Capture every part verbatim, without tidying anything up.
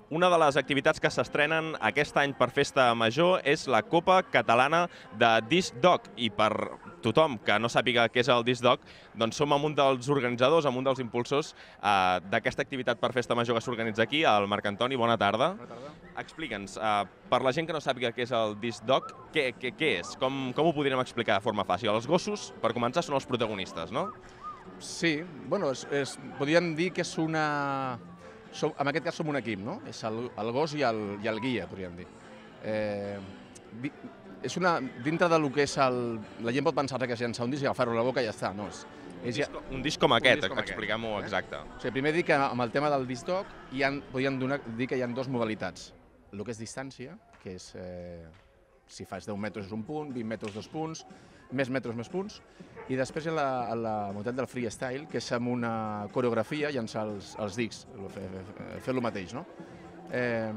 Una de les activitats que s'estrenen aquest any per Festa Major és la Copa Catalana de Disc Dog. I per tothom que no sàpiga què és el Disc Dog, doncs som amb un dels organitzadors, amb un dels impulsors eh, d'aquesta activitat per Festa Major que s'organitza aquí, el Marc Antoni. Bona tarda. Bona tarda. Explica'ns, eh, per la gent que no sàpiga què és el Disc Dog, què, què, què és? Com, com ho podríem explicar de forma fàcil? Els gossos, per començar, són els protagonistes, no? Sí, bueno, és, és, podríem dir que és una... Som, en aquest cas som un equip, no? És el, el gos i el, i el guia, podríem dir. Eh, di, és una, dintre del que és el... La gent pot pensar que és llançar un disc i agafar-ho a la boca i ja està, no? És, Un disc, un disc com aquest, com expliquem-ho aquest, exacte. Eh? O sigui, primer dir que amb el tema del disc dog hi ha, podríem donar, dir que hi ha dues modalitats. El que és distància, que és eh, si fas deu metres és un punt, vint metres dos punts, més metres més punts, i després hi ha la, la modalitat del freestyle, que és amb una coreografia llançar els, els dics, fer-lo mateix, no? Eh,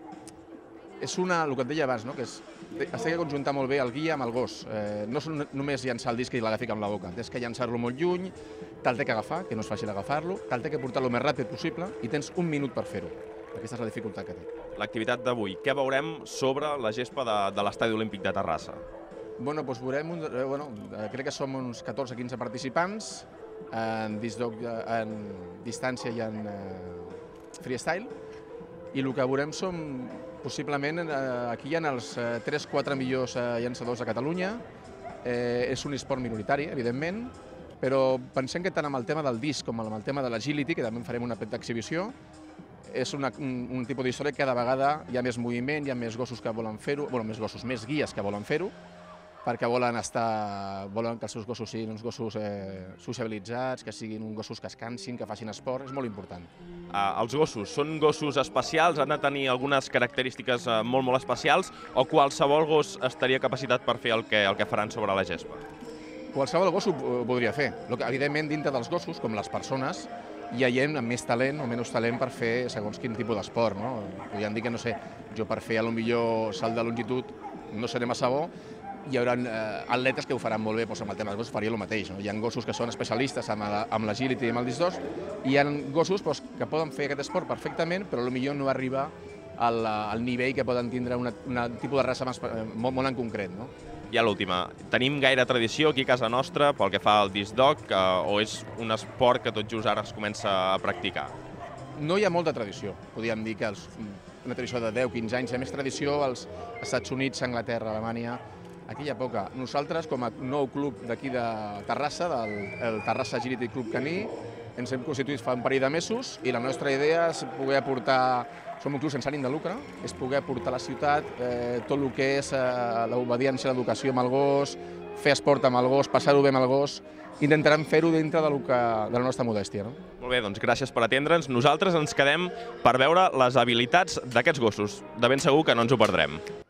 és una, el que et deia abans, no? Que és, es té que conjuntar molt bé el guia amb el gos. Eh, no és només llançar el disc i l'agafi amb la boca, tens que llançar-lo molt lluny, te'l té que agafar, que no és fàcil agafar-lo, te'l té que portar el més ràpid possible i tens un minut per fer-ho. Aquesta és la dificultat que té. L'activitat d'avui, què veurem sobre la gespa de, de l'Estadi Olímpic de Terrassa? Bueno, doncs veurem, un, eh, bueno, crec que som uns catorze quinze participants en disc dog, en distància i en eh, freestyle, i el que veurem són, possiblement, eh, aquí hi ha els eh, tres quatre millors eh, llançadors de Catalunya. Eh, és un esport minoritari, evidentment, però pensem que tant amb el tema del disc com amb el tema de l'agility, que també en farem una petita exhibició, és una, un, un tipus d'història que cada vegada hi ha més moviment, hi ha més gossos que volen fer-ho, bueno, més gossos, més guies que volen fer-ho, perquè volen estar, volen que els seus gossos siguin uns gossos eh, sociabilitzats, que siguin uns gossos que es cansin, que facin esport, és molt important. Uh, els gossos són gossos especials, han de tenir algunes característiques uh, molt, molt especials, o qualsevol gos estaria capacitat per fer el que, el que faran sobre la gespa? Qualsevol gos ho, ho podria fer. Lo que, evidentment, dintre dels gossos, com les persones, hi ha gent amb més talent o menys talent per fer segons quin tipus d'esport, no? Podríem dir que, no sé, jo per fer potser salt de longitud no seré massa bo, hi haurà eh, atletes que ho faran molt bé, doncs amb el tema dels gossos faria el mateix. No? Hi ha gossos que són especialistes amb l'agility i amb el disc dog, i hi ha gossos doncs, que poden fer aquest esport perfectament, però potser no arriba al, al nivell que poden tindre un tipus de raça més, molt, molt en concret. No? I a l'última, tenim gaire tradició aquí a casa nostra pel que fa al disc dog, eh, o és un esport que tot just ara es comença a practicar? No hi ha molta tradició. Podríem dir que els, una tradició de deu quinze anys, hi ha més tradició als Estats Units, Anglaterra, Alemanya. Aquí hi ha poca. Nosaltres, com a nou club d'aquí de Terrassa, del el Terrassa Agility Club Caní, ens hem constituït fa un parell de mesos i la nostra idea és poder aportar, som un club sense ànim de lucre, és poder aportar a la ciutat eh, tot el que és eh, l'obediència, l'educació amb el gos, fer esport amb el gos, passar-ho bé amb el gos. Intentarem fer-ho dintre de, que, de la nostra modèstia. No? Molt bé, doncs gràcies per atendre'ns. Nosaltres ens quedem per veure les habilitats d'aquests gossos. De ben segur que no ens ho perdrem.